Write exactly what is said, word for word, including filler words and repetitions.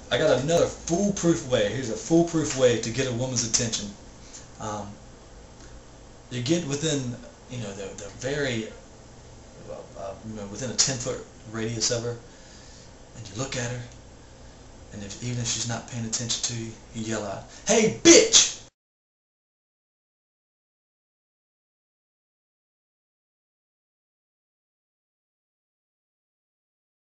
I got another foolproof way. Here's a foolproof way to get a woman's attention. Um, you get within, you know, the, the very, uh, you know, within a ten foot radius of her, and you look at her, and if even if she's not paying attention to you, you yell out, "Hey, bitch!"